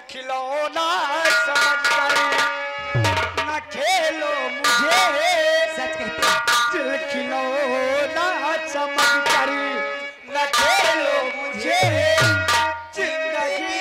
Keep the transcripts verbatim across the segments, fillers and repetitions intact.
खिलौना समझकर न खेलो मुझे, सच कहते दिल खिलौना समझकर न खेलो मुझे, जिंदगी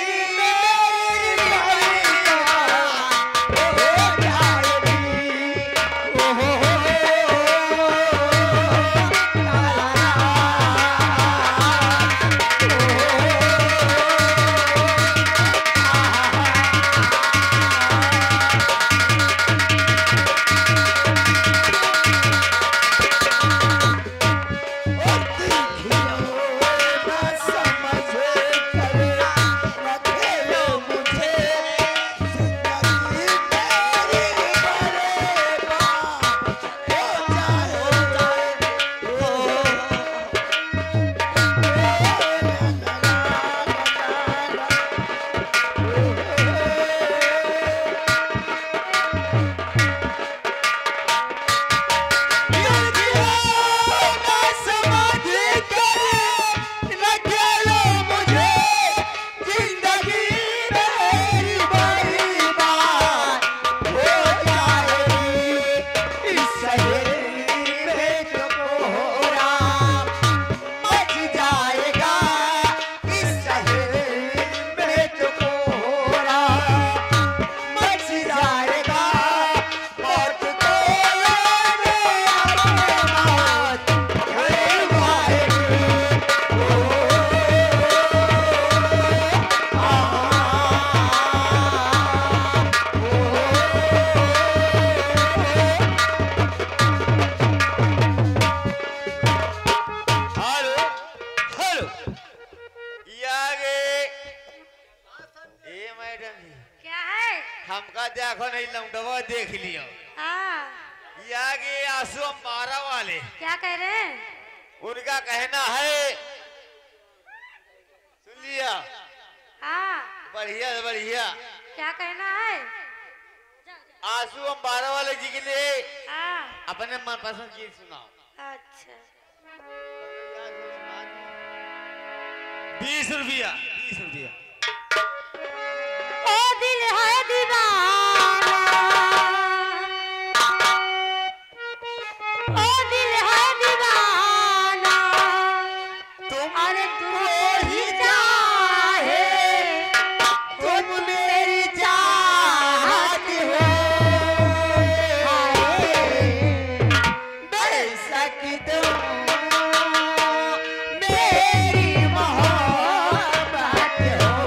हमका देखो नहीं लौंडवा देख लियो। हाँ। यागे आंसू अम्बारा वाले क्या कह रहे हैं? उनका कहना है, सुन लिया? हाँ। बढ़िया बढ़िया। क्या कहना है? आंसू अम्बारा वाले जी के लिए हाँ। अपने मनपसंद गीत सुनाओ। अच्छा। बीस रुपया बीस रुपया। ओ दिल है दीवाना, ओ दिल है दीवाना, तुम अरे तुम ही चाहे, तुम मेरी चाहत हो, बेशक तुम मेरी मोहब्बत हो।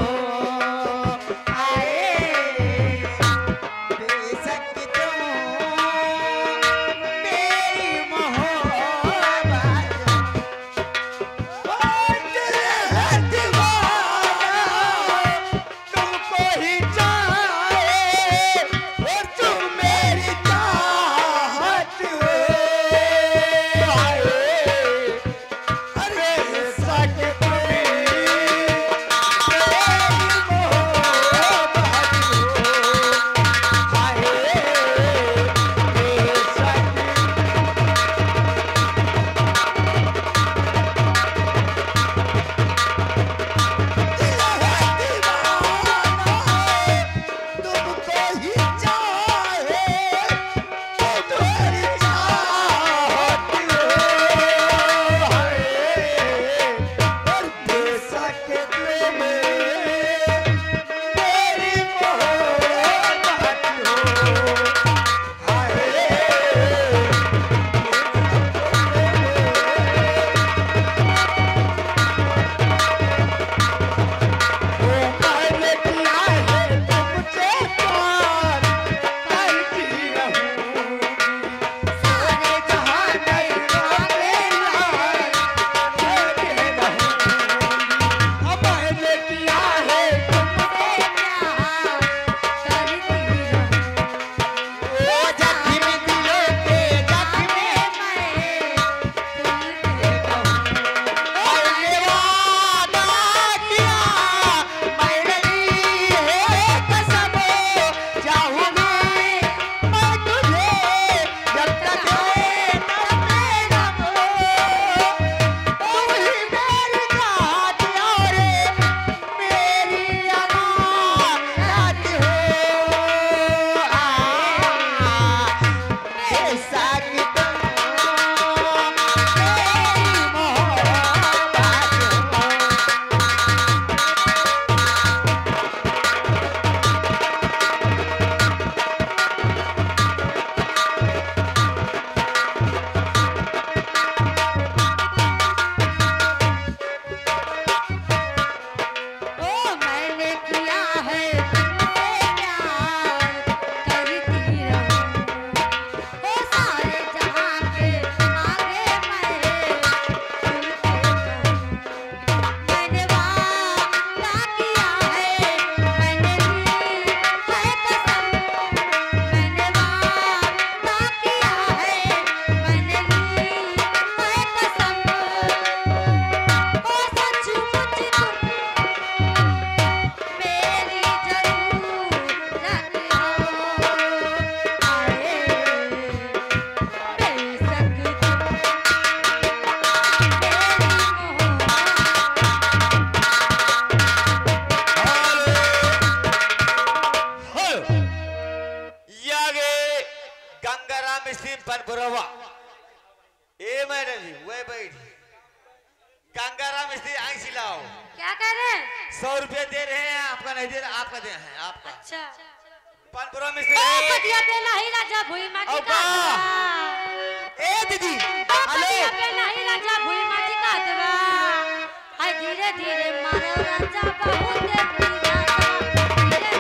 भाई बैठ। गंगाराम मिस्त्री आई सिलाओ। क्या कह रहे हैं? सौ रुपये दे रहे हैं, आपका नहीं दे रहे, आपका दे हैं आपका। अच्छा पानपुरा मिस्त्री ओ पतिया पे नहीं राजा भूई माँ की अब्बा। काटवा। ए दीदी ओ हेलो पतिया पे नहीं राजा भूई माँ की काटवा। हाय धीरे धीरे मारो राजा बहुत तेज राजा धीरे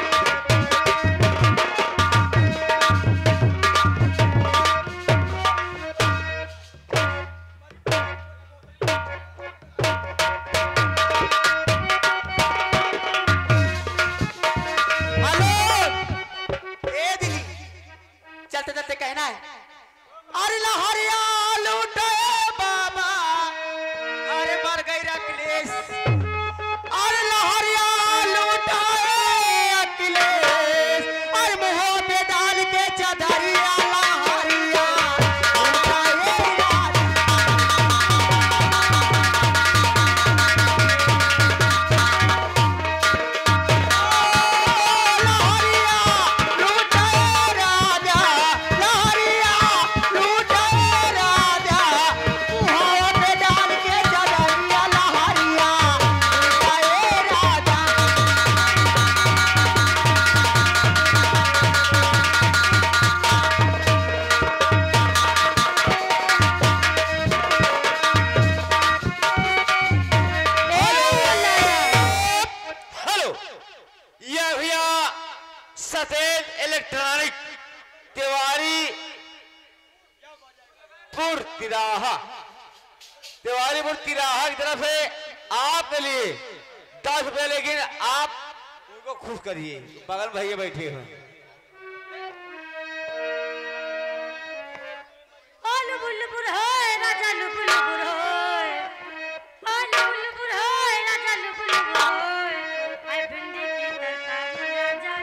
चलते चलते कहना है अरे लहरिया लूटे बाबा अरे मर गई अखिलेश अरे लहरिया लूटे अखिलेश अरे मुंह पे डाल के चदरिया लहरिया सफेद इलेक्ट्रॉनिक तिवारी पुर तिराहा तिवारी पुर तिराहा की तरफ से आपके लिए दस रुपए, लेकिन आप उनको खुश करिए, बगल में भैया बैठे हैं। ओ लुबुल लुबुल होए राजा लुबुल लुबुल होए ओ लुबुल लुबुल होए राजा लुबुल लुबुल होए हाय भिंडी की तरकारी राजा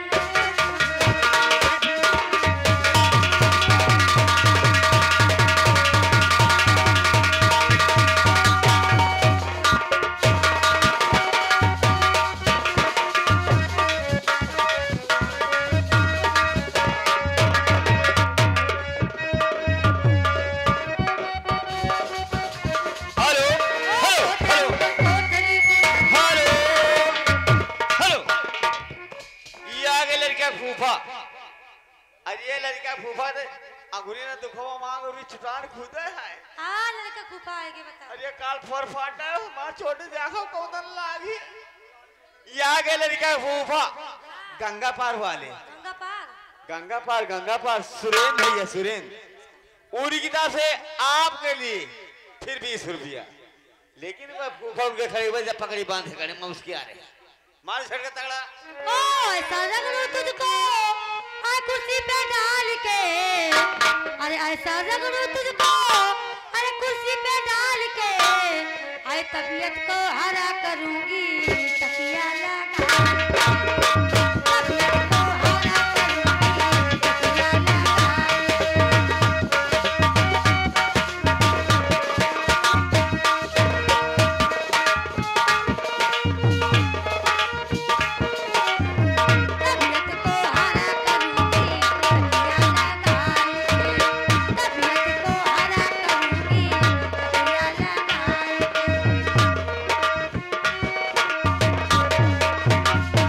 फूफा अरे लड़का फूफा ने अंगुरी ने दुखो मांग और छुटान खुदे है। हां लड़का फूफा आएगे बता। अरे काल फोर फाटा मां छोटे देखो कौन लागी। या के लड़का फूफा गंगा पार वाले गंगा पार गंगा पार गंगा पार सुरेंद्र भैया सुरेंद्र उनकी की तरफ से आपके लिए फिर बीस रुपया, लेकिन वह फूफा उनके खड़े हुए जब पकड़ी बांधे खड़े मैं उसके आ रहे मार छड़ का तगड़ा। ओ ऐसा रंग लूं तुझको आ कुर्सी पे डाल के अरे ऐसा रंग लूं तुझको अरे कुर्सी पे डाल के आए तबीयत को हरा करूंगी तकिया लगा तबीयत को हरा करूंगी तकिया लगा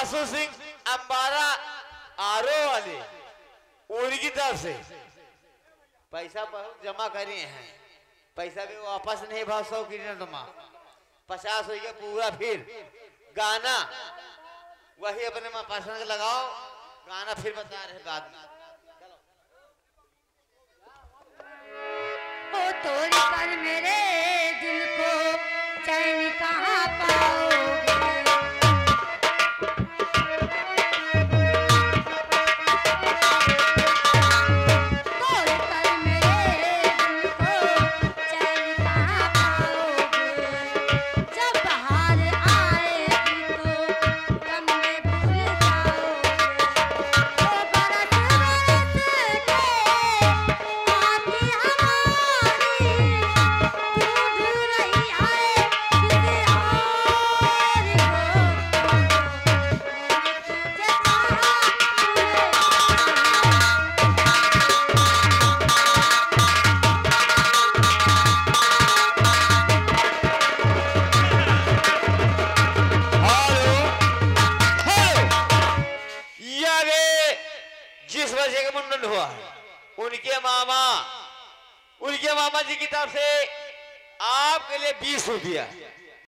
आशु सिंह अंबारा आरो वाले उनकी तरफ से पैसा बहुत जमा करे हैं, पैसा भी वापस नहीं भाव सौ की तुमा पचास हो गया पूरा। फिर गाना वही अपने में पसंद लगाओ, गाना फिर बता रहे बाद में। ओ तोड़ कर मेरे दिल को चैन कहाँ पाओगे। हुआ उनके मामा उनके मामा जी की तरफ से आपके लिए बीस रुपया